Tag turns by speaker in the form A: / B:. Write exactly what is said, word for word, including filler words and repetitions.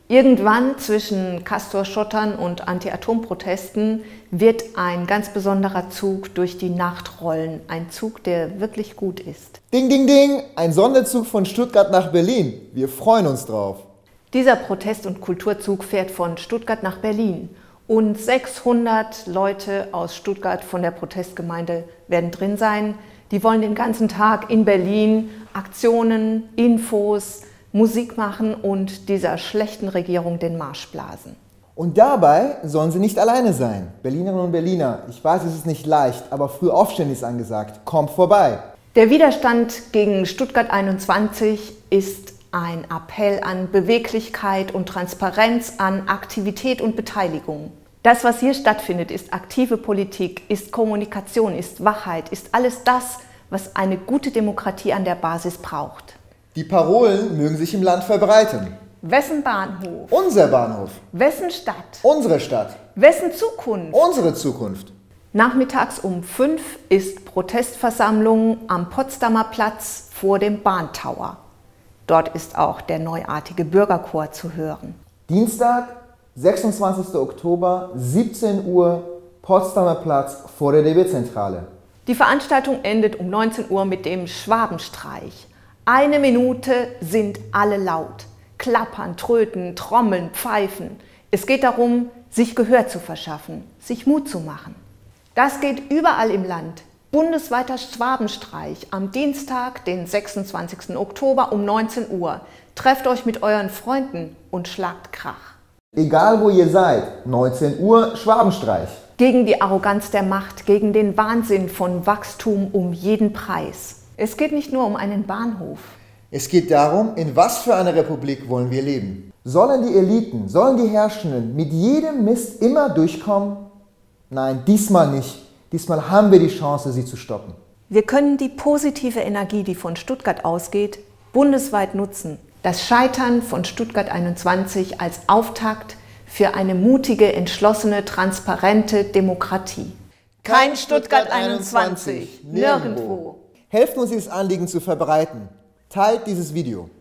A: Irgendwann zwischen Castor-Schottern und Anti-Atom-Protesten wird ein ganz besonderer Zug durch die Nacht rollen. Ein Zug, der wirklich gut ist.
B: Ding, ding, ding! Ein Sonderzug von Stuttgart nach Berlin. Wir freuen uns drauf.
A: Dieser Protest- und Kulturzug fährt von Stuttgart nach Berlin. Und sechshundert Leute aus Stuttgart von der Protestgemeinde werden drin sein. Die wollen den ganzen Tag in Berlin Aktionen, Infos, Musik machen und dieser schlechten Regierung den Marsch blasen.
B: Und dabei sollen sie nicht alleine sein. Berlinerinnen und Berliner, ich weiß, es ist nicht leicht, aber früh aufstehen ist angesagt. Kommt vorbei!
A: Der Widerstand gegen Stuttgart einundzwanzig ist ein Appell an Beweglichkeit und Transparenz, an Aktivität und Beteiligung. Das, was hier stattfindet, ist aktive Politik, ist Kommunikation, ist Wachheit, ist alles das, was eine gute Demokratie an der Basis braucht.
B: Die Parolen mögen sich im Land verbreiten.
A: Wessen Bahnhof?
B: Unser Bahnhof.
A: Wessen Stadt?
B: Unsere Stadt.
A: Wessen Zukunft?
B: Unsere Zukunft.
A: Nachmittags um fünf ist Protestversammlung am Potsdamer Platz vor dem Bahntower. Dort ist auch der neuartige Bürgerchor zu hören.
B: Dienstag, sechsundzwanzigster Oktober, siebzehn Uhr, Potsdamer Platz vor der D B-Zentrale.
A: Die Veranstaltung endet um neunzehn Uhr mit dem Schwabenstreich. Eine Minute sind alle laut. Klappern, tröten, trommeln, pfeifen. Es geht darum, sich Gehör zu verschaffen, sich Mut zu machen. Das geht überall im Land. Bundesweiter Schwabenstreich am Dienstag, den sechsundzwanzigsten Oktober um neunzehn Uhr. Trefft euch mit euren Freunden und schlagt Krach.
B: Egal wo ihr seid, neunzehn Uhr Schwabenstreich.
A: Gegen die Arroganz der Macht, gegen den Wahnsinn von Wachstum um jeden Preis. Es geht nicht nur um einen Bahnhof.
B: Es geht darum, in was für einer Republik wollen wir leben. Sollen die Eliten, sollen die Herrschenden mit jedem Mist immer durchkommen? Nein, diesmal nicht. Diesmal haben wir die Chance, sie zu stoppen.
A: Wir können die positive Energie, die von Stuttgart ausgeht, bundesweit nutzen. Das Scheitern von Stuttgart einundzwanzig als Auftakt für eine mutige, entschlossene, transparente Demokratie.
B: Kein Stuttgart einundzwanzig,
A: nirgendwo.
B: Helft uns, dieses Anliegen zu verbreiten. Teilt dieses Video.